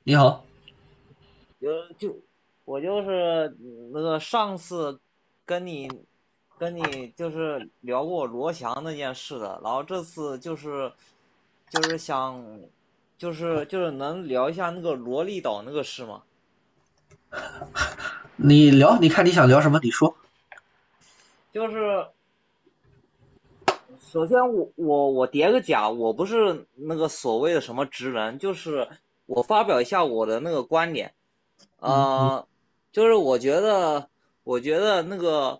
你好。 就我就是那个上次跟你就是聊过罗翔那件事的，然后这次就是想就是能聊一下那个罗利岛那个事吗？ 你聊，你看你想聊什么？你说。 就是首先我叠个甲，我不是那个所谓的什么职人，就是我发表一下我的那个观点。 你呃，就是我觉得那个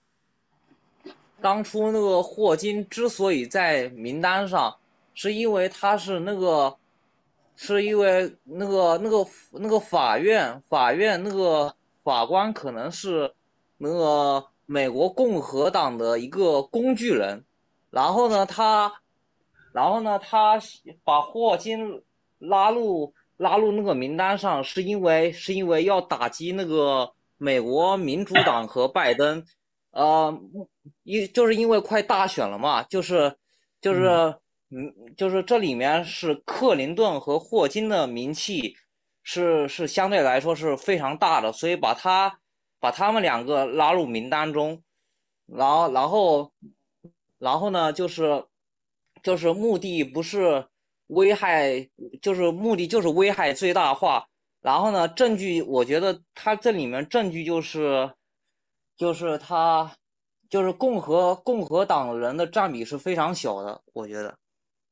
当初那个霍金之所以在名单上，是因为他是那个，是因为那个法院那个法官可能是那个美国共和党的一个工具人，然后呢他，他把霍金拉入那个名单上，是因为要打击那个美国民主党和拜登。呃，就是因为快大选了嘛，就是嗯， 就是这里面是克林顿和霍金的名气是相对来说是非常大的，所以把他们两个拉入名单中，然后然后然后呢，就是目的不是危害，就是目的就是危害最大化。然后呢，证据我觉得他这里面证据就是他就是共和党人的占比是非常小的，我觉得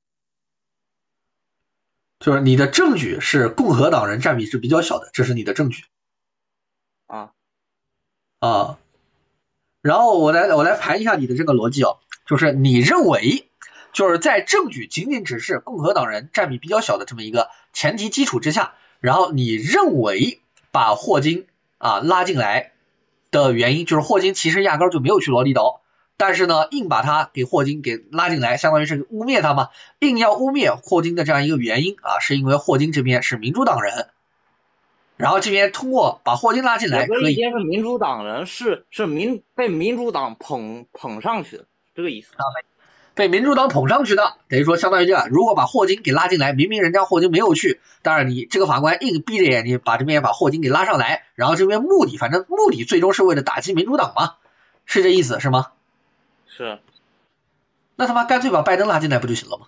就是你的证据是共和党人占比是比较小的，这是你的证据啊。 啊。然后我来盘一下你的这个逻辑哦，就是你认为就是在证据仅仅只是共和党人占比比较小的这么一个前提基础之下，然后你认为把霍金拉进来的原因就是霍金其实压根就没有去罗里岛，但是呢硬把他给霍金给拉进来，相当于是污蔑他嘛，硬要污蔑霍金的这样一个原因是因为霍金这边是民主党人，然后这边通过把霍金拉进我来可以这一边是民主党人，是被民主党捧上去的，这个意思。 被民主党捧上去的，等于说相当于这样，如果把霍金给拉进来，明明人家霍金没有去，当然你这个法官硬闭着眼睛把这边把霍金给拉上来，然后这边反正目的最终是为了打击民主党嘛，是这意思是吗？ 是那他妈干脆把拜登拉进来不就行了吗？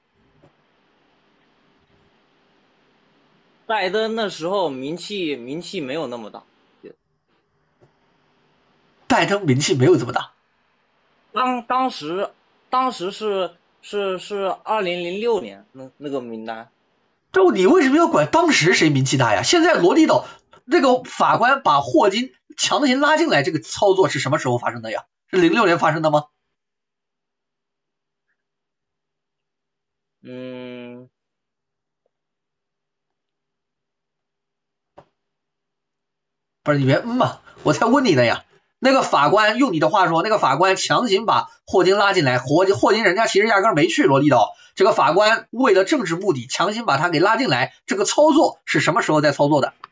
拜登那时候名气没有那么大， 拜登名气没有这么大， 当时是2006年那个名单。 就你为什么要管当时谁名气大呀？现在罗里岛这个法官把霍金强行拉进来，这个操作是什么时候发生的呀？是06年发生的吗？ 嗯， 不是你别嘛，我才问你呢呀。那个法官用你的话说，那个法官强行把霍金拉进来，霍金人家其实压根没去罗里岛，这个法官为了政治目的强行把他给拉进来，这个操作是什么时候在操作的？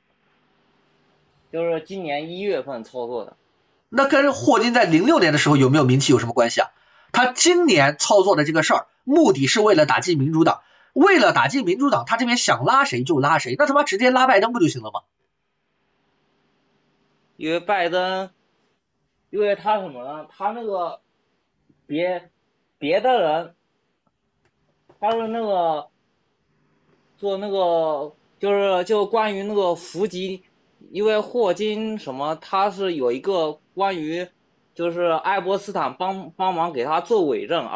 就是今年1月份操作的。 那跟霍金在06年的时候有没有名气有什么关系啊？他今年操作的这个事儿，目的是为了打击民主党，为了打击民主党，他这边想拉谁就拉谁，那他妈直接拉拜登不就行了吗？ 因为拜登，因为他什么呢？他那个别别的人，他是那个做那个就关于那个伏击，因为霍金什么，他是有一个关于就是爱泼斯坦帮忙给他做伪证，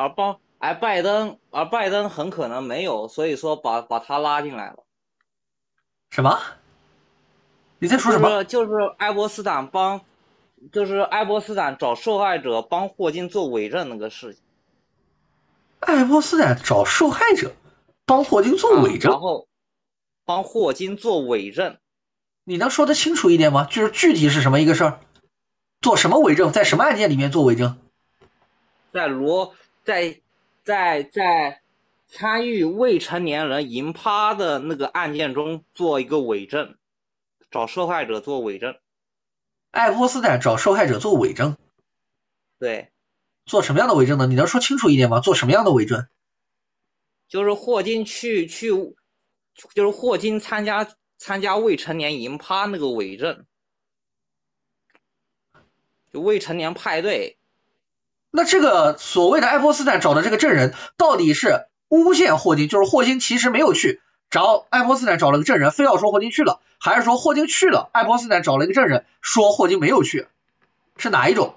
而拜登很可能没有，所以说把他拉进来了。 什么？你在说什么？ 就是爱泼斯坦找受害者帮霍金做伪证那个事情爱泼斯坦找受害者帮霍金做啊， 伪证， 然后帮霍金做伪证。 你能说得清楚一点吗？就是具体是什么一个事儿？做什么伪证？在什么案件里面做伪证？ 在罗在在参与未成年人银趴的那个案件中做一个伪证，找受害者做伪证。 爱泼斯坦找受害者做伪证， 对， 做什么样的伪证呢？你能说清楚一点吗？做什么样的伪证？ 就是霍金去就是霍金参加未成年营趴那个伪证，就未成年派对。 那这个所谓的爱泼斯坦找的这个证人，到底是诬陷霍金，就是霍金其实没有去，找爱泼斯坦找了个证人，非要说霍金去了，还是说霍金去了，爱泼斯坦找了一个证人说霍金没有去，是哪一种？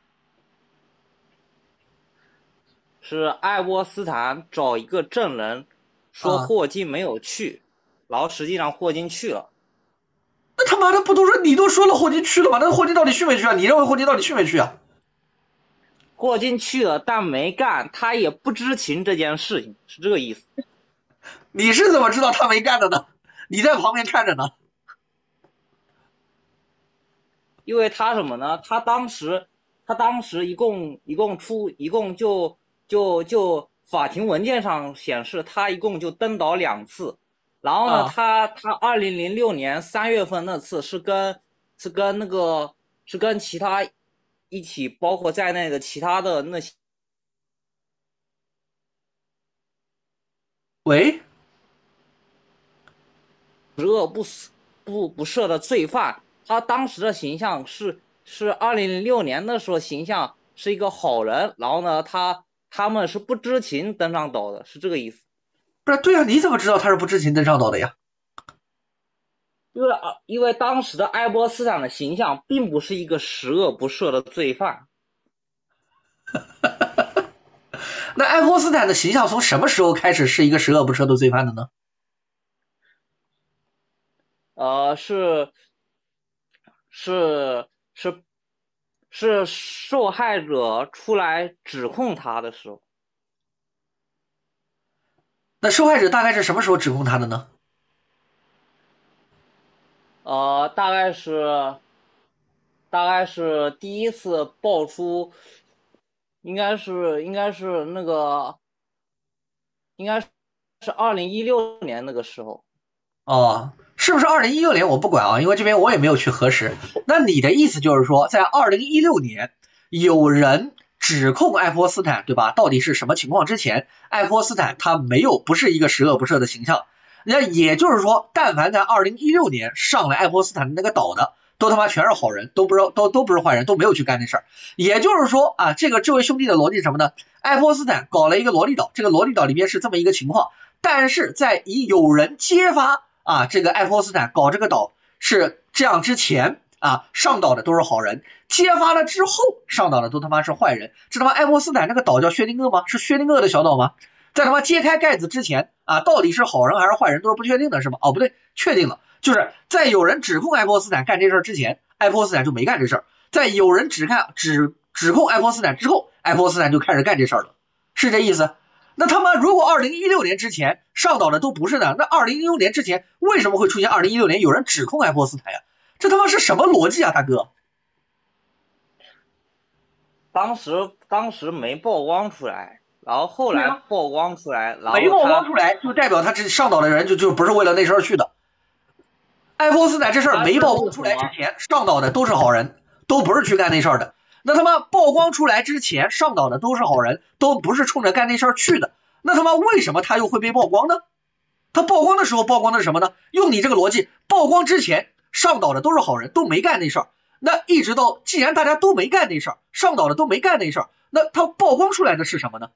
是爱泼斯坦找一个证人说啊， 霍金没有去，然后实际上霍金去了。 那他妈的不都说你都说了霍金去了吗？那霍金到底去没去啊？你认为霍金到底去没去啊？ 霍金去了，但没干，他也不知情这件事情，是这个意思。 你是怎么知道他没干的呢？你在旁边看着呢。 因为他什么呢？他当时一共就法庭文件上显示他一共就登岛2次，然后呢， 啊， 他2006年3月份那次是跟其他一起包括在内的其他的那些喂， 十恶不赦的罪犯，他当时的形象是2006年的时候形象是一个好人，然后呢，他们是不知情登上岛的，是这个意思。 不是，对啊，你怎么知道他是不知情登上岛的呀？ 因为当时的爱泼斯坦的形象并不是一个十恶不赦的罪犯。 那爱泼斯坦的形象从什么时候开始是一个十恶不赦的罪犯的呢？ 是是是是受害者出来指控他的时候。 那受害者大概是什么时候指控他的呢？ 大概是第一次爆出，应该是那个，应该是2016年那个时候。 哦，是不是2016年我不管啊，因为这边我也没有去核实。那你的意思就是说，在2016年有人指控爱泼斯坦，对吧？到底是什么情况之前，爱泼斯坦他不是一个十恶不赦的形象。那也就是说，但凡在2016年上来爱泼斯坦的那个岛的，都他妈全是好人，都不是都不是坏人，都没有去干那事儿。也就是说啊，这位兄弟的逻辑是什么呢？爱泼斯坦搞了一个萝莉岛，这个萝莉岛里面是这么一个情况，但是在有人揭发啊，这个爱泼斯坦搞这个岛是这样之前啊，上岛的都是好人，揭发了之后上岛的都他妈是坏人。这他妈爱泼斯坦这个岛叫薛定谔吗？是薛定谔的小岛吗？在他妈揭开盖子之前啊，到底是好人还是坏人都是不确定的，是吗？哦，不对，确定了，就是在有人指控爱泼斯坦干这事之前，爱泼斯坦就没干这事儿；在有人指控爱泼斯坦之后，爱泼斯坦就开始干这事儿了，是这意思？那他妈如果2016年之前上岛的都不是呢，那2016年之前为什么会出现2016年有人指控爱泼斯坦呀？这他妈是什么逻辑啊，大哥？ 当时没曝光出来，然后后来对啊， 曝光出来，然没曝光后他出来就代表他这上岛的人就不是为了那事儿去的。爱泼斯坦这事儿他是没曝光出那个什么。 来之前，上岛的都是好人，都不是去干那事儿的。那他妈曝光出来之前，上岛的都是好人，都不是冲着干那事儿去的。那他妈为什么他又会被曝光呢？他曝光的时候曝光的是什么呢？用你这个逻辑，曝光之前上岛的都是好人，都没干那事儿。那一直到既然大家都没干那事儿，上岛的都没干那事儿，那他曝光出来的是什么呢？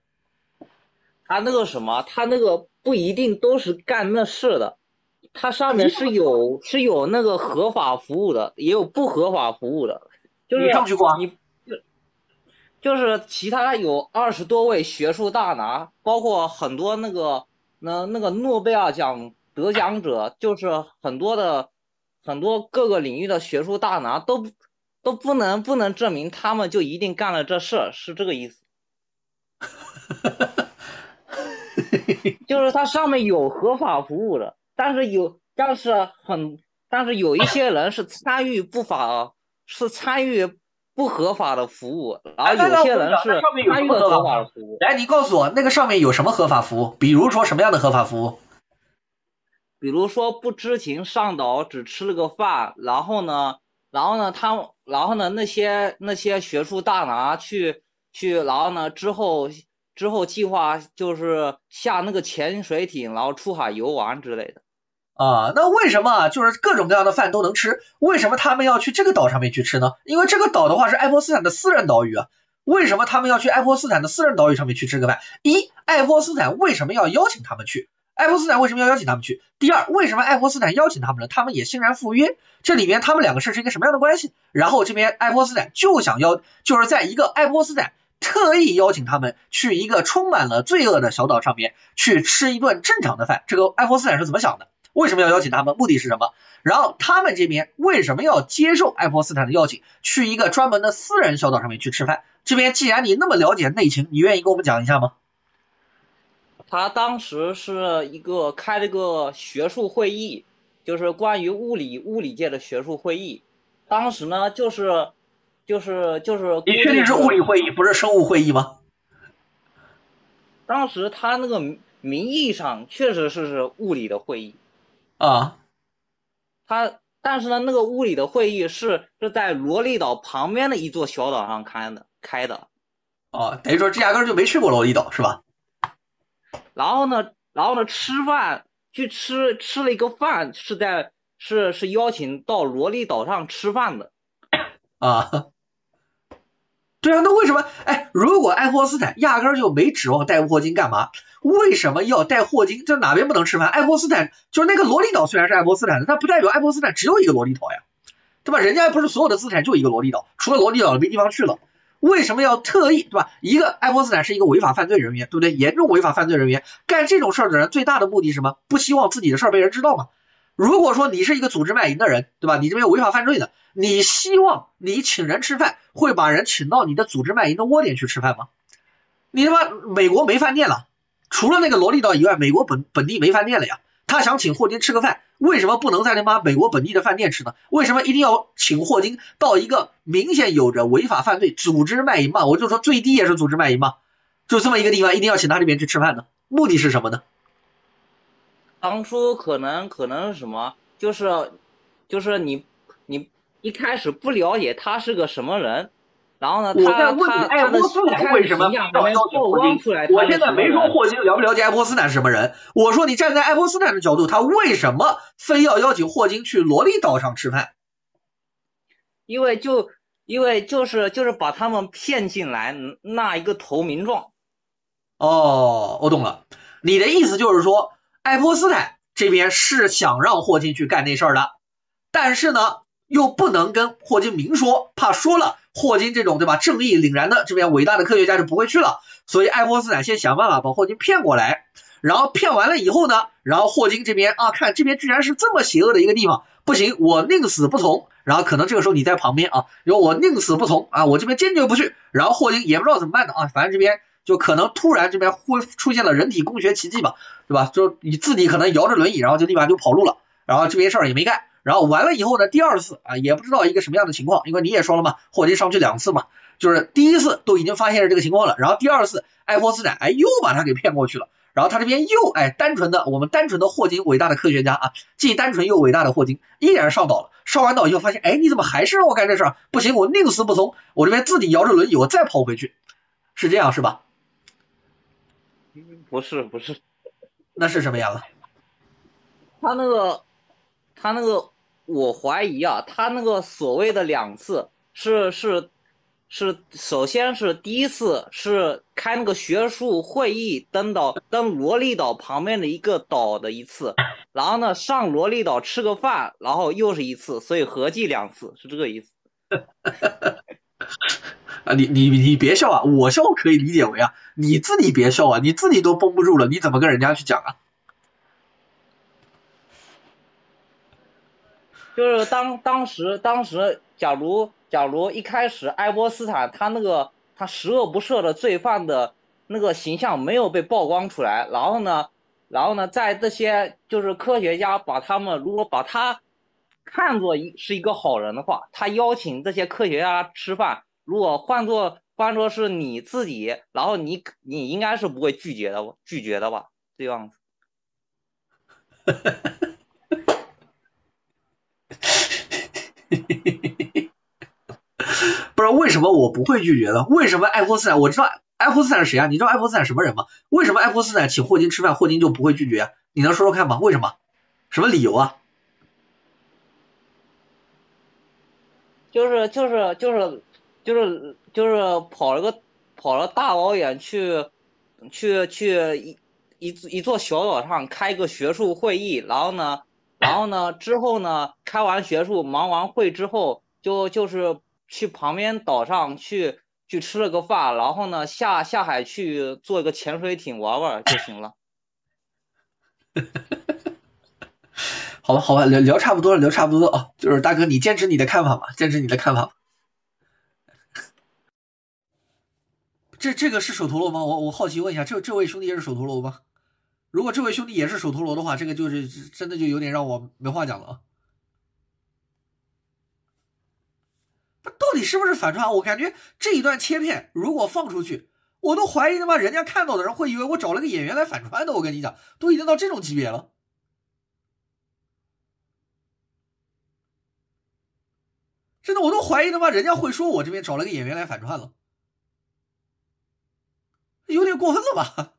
他那个不一定都是干那事的，它上面是有那个合法服务的，也有不合法服务的，就是你上去过啊？ 你就是其他有20多位学术大拿，包括很多那个诺贝尔奖得奖者，就是很多各个领域的学术大拿都不能证明他们就一定干了这事，是这个意思。就是它上面有合法服务的，但是有一些人是参与不合法的服务，然后哎，那有些我跟你讲，那人是上面有什参与了合么合法服务？ 法的服务。 来，你告诉我，那个上面有什么合法服务？比如说什么样的合法服务？ 比如说不知情上岛只吃了个饭，然后呢那些学术大拿然后呢之后计划就是下那个潜水艇，然后出海游玩之类的。 啊，那为什么就是各种各样的饭都能吃，为什么他们要去这个岛上面去吃呢？因为这个岛的话是爱泼斯坦的私人岛屿啊。为什么他们要去爱泼斯坦的私人岛屿上面去吃个饭？一，爱泼斯坦为什么要邀请他们去？爱泼斯坦为什么要邀请他们去？第二，为什么爱泼斯坦邀请他们呢？他们也欣然赴约，这里面他们两个是一个什么样的关系？然后这边爱泼斯坦就想就是在一个爱泼斯坦特意邀请他们去一个充满了罪恶的小岛上面去吃一顿正常的饭，这个爱泼斯坦是怎么想的？为什么要邀请他们？目的是什么？然后他们这边为什么要接受爱泼斯坦的邀请，去一个专门的私人小岛上面去吃饭？这边既然你那么了解内情，你愿意跟我们讲一下吗？ 他当时是开了一个学术会议，就是关于物理界的学术会议。当时呢，就是你确定是物理会议，不是生物会议吗？ 当时他那个名义上确实是物理的会议啊。 但是呢，那个物理的会议是在罗利岛旁边的一座小岛上开的。 哦，等于说这压根就没去过罗利岛是吧？ 然后呢，吃饭去吃了一个饭，是邀请到罗利岛上吃饭的。 啊，对啊，那为什么？哎，如果爱泼斯坦压根就没指望带霍金干嘛？为什么要带霍金？这哪边不能吃饭？爱泼斯坦就是那个罗利岛，虽然是爱泼斯坦的，它不代表爱泼斯坦只有一个罗利岛呀，对吧？人家不是所有的资产就一个罗利岛，除了罗利岛没地方去了。为什么要特意，对吧？一个爱泼斯坦是一个违法犯罪人员，对不对？严重违法犯罪人员干这种事儿的人，最大的目的是什么？不希望自己的事儿被人知道嘛。如果说你是一个组织卖淫的人，对吧？你这边有违法犯罪的，你希望你请人吃饭，会把人请到你的组织卖淫的窝点去吃饭吗？你他妈美国没饭店了，除了那个罗利岛以外，美国本地没饭店了呀。他想请霍金吃个饭，为什么不能在他妈美国本地的饭店吃呢？为什么一定要请霍金到一个明显有着违法犯罪、组织卖淫嘛？我就说最低也是组织卖淫嘛，就这么一个地方，一定要请他这边去吃饭呢？目的是什么呢？ 当初可能是什么？就是你一开始不了解他是个什么人，然后呢， 我在问你爱泼斯坦为什么要邀请霍金？我现在没说霍金了不了解爱泼斯坦是什么人，我说你站在爱泼斯坦的角度，他为什么非要邀请霍金去罗利岛上吃饭？ 因为就是把他们骗进来那一个投名状。 哦，我懂了，你的意思就是说，爱泼斯坦这边是想让霍金去干那事儿的，但是呢，又不能跟霍金明说，怕说了霍金这种对吧正义凛然的这边伟大的科学家就不会去了，所以爱泼斯坦先想办法把霍金骗过来，然后骗完了以后呢，然后霍金这边啊，看这边居然是这么邪恶的一个地方，不行，我宁死不从。然后可能这个时候你在旁边啊，有我宁死不从啊，我这边坚决不去。然后霍金也不知道怎么办的啊，反正这边就可能突然这边会出现了人体工学奇迹吧，对吧？就你自己可能摇着轮椅，然后就立马就跑路了，然后这边事儿也没干。然后完了以后呢，第二次啊也不知道一个什么样的情况，因为你也说了嘛，霍金上去2次嘛，就是第一次都已经发现了这个情况了，然后第二次爱泼斯坦又把他给骗过去了。然后他这边又我们单纯的霍金伟大的科学家啊，既单纯又伟大的霍金依然上岛了。上完岛以后发现，你怎么还是让我干这事儿？不行，我宁死不从，我这边自己摇着轮椅，我再跑回去，是这样是吧？ 不是， 那是什么样的？ 他那个，我怀疑啊，他那个所谓的2次是首先是第一次是开那个学术会议登罗利岛旁边的一个岛的一次，然后呢上罗利岛吃个饭，然后又是1次，所以合计2次，是这个意思。 啊，你别笑啊，我笑可以理解为啊，你自己别笑啊，你自己都绷不住了，你怎么跟人家去讲啊？ 就是当时，假如一开始爱泼斯坦他十恶不赦的罪犯的那个形象没有被曝光出来，然后呢，在这些就是科学家如果把他看作是一个好人的话，他邀请这些科学家吃饭，如果换作是你自己，然后你应该是不会拒绝的吧，这样子。 不知道为什么我不会拒绝的？为什么爱泼斯坦？我知道爱泼斯坦是谁啊？你知道爱泼斯坦什么人吗？为什么爱泼斯坦请霍金吃饭，霍金就不会拒绝啊？你能说说看吗？为什么？ 什么理由啊？ 就是跑了大老远去一座小岛上开个学术会议，然后呢之后呢开完学术忙完会之后，就是去旁边岛上去吃了个饭，然后呢下海去坐一个潜水艇玩玩就行了。 好吧，好吧，聊差不多了，聊差不多了啊。就是大哥，你坚持你的看法吧，坚持你的看法吧。这个是手陀螺吗？我好奇问一下，这位兄弟也是手陀螺吗？如果这位兄弟也是手陀螺的话，这个就是真的就有点让我没话讲了啊。到底是不是反串？我感觉这一段切片如果放出去，我都怀疑他妈人家看到的人会以为我找了个演员来反串的。我跟你讲，都已经到这种级别了。真的，我都怀疑他妈人家会说我这边找了个演员来反串了，有点过分了吧？